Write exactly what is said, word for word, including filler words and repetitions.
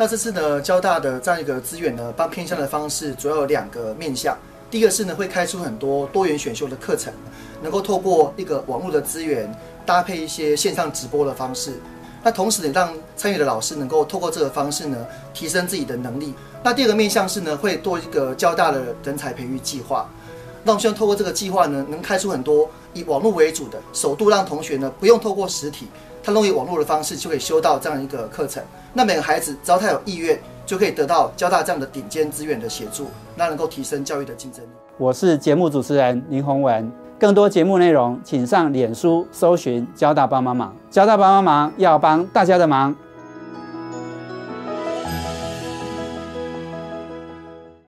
那这次呢，交大的这样一个资源呢，帮偏乡的方式主要有两个面向。第一个是呢，会开出很多多元选修的课程，能够透过一个网络的资源，搭配一些线上直播的方式。那同时呢，让参与的老师能够透过这个方式呢，提升自己的能力。那第二个面向是呢，会做一个交大的人才培育计划。那我们希望透过这个计划呢，能开出很多以网络为主的，首度让同学呢不用透过实体，他用网络的方式就可以修到这样一个课程。那每个孩子只要他有意愿，就可以得到交大这样的顶尖资源的协助，那能够提升教育的竞争力。 我是节目主持人林宏文，更多节目内容请上脸书搜寻交大帮帮忙，交大帮帮忙要帮大家的忙。